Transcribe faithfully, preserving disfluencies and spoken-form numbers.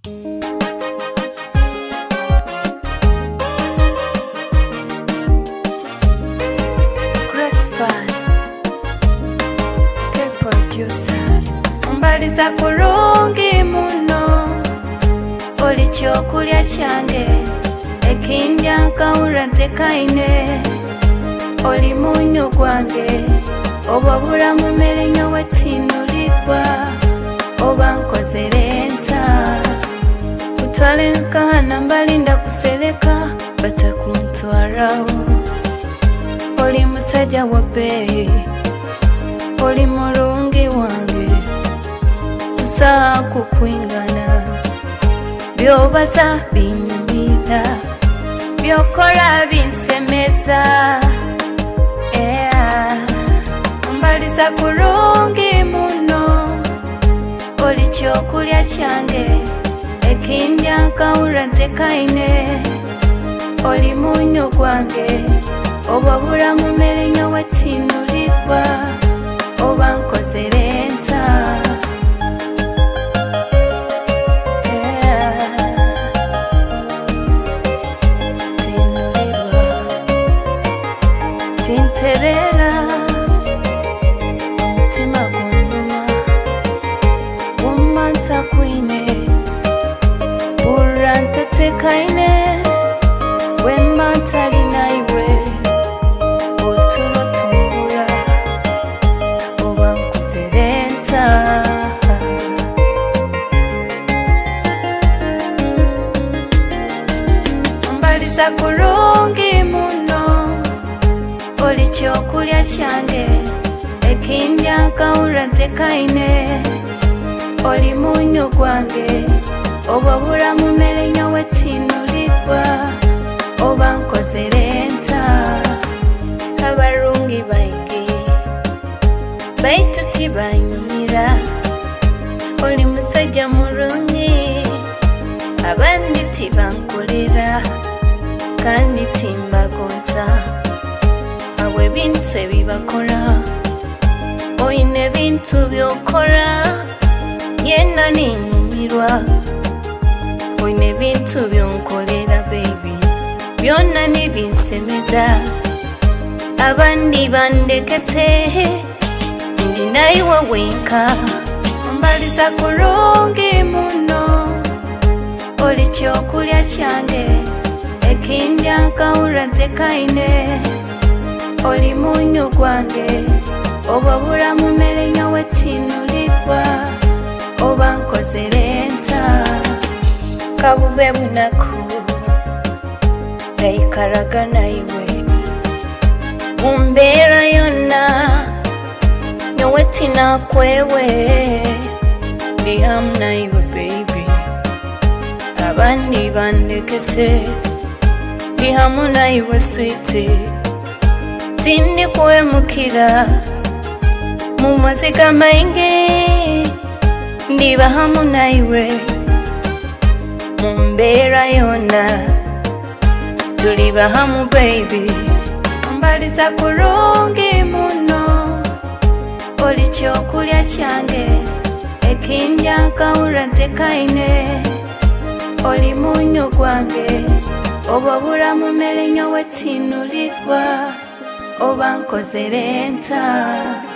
Mbaliza kurungi muno oli kyokulya kyange ekindya nkawula nze kaine oli munyu gwange oba bulamu mmere nnyo wetinulirwa oba nkozere nta kutwala enkaana mbalinda kusereka batakuntwalawo oli musajja wa bbeeyi oli mulungi wange saa kukwingana byobaza binyumira byokola binsemeza yeah. Mbaliza kurungi muno oli kyokulya kyange ekindya nkawula nze kaine oli munyu gwange oba bulamu mmere nnyo wetinulirwa oba nkozere nta tinterera omutima gunnuma wumanta kwine burra ntetekaine wemmanta linaiwe otulotumbula oba nkuzere nta mbaliza kurungi muno oli kyokulya kyange ekindya nkawula nze kaine oli munyu gwange oba bulamu mmere nnyo wetinulirwa oba nkozere nta abalungi baingi baitu tibanyumira oli musajja mulungi abandi tibankolera kandi timbagonza awe ebintu ebibakola oyina ebintu byokola yenna ninyumirwa oyina ebintu byonkolera baby byonna nibinsemeza abandi bandekese ndi naiwe wenka mbaliza kurungi muno oli kyokulya kyange ekindya nkawula nze kaine oli munyu gwange oba bulamu mmere nnyo wetinulirwa oba nkozere nta kabube bunaku naikaraga naiwe mumbeera yonna nnyo wetinakwewe ndi hamu naiwe baby abandi bandekese ndi hamu naiwe switi tindi kuwemukira mu maziga maingi ndiba hamu naiwe mu mbeera yonna tuliba hamu baby mbaliza kurungi muno oli kyokulya kyange ekindya nkawula nze kaine oli munyu gwange oba bulamu mmere nnyo wetinulirwa oba nkozere nta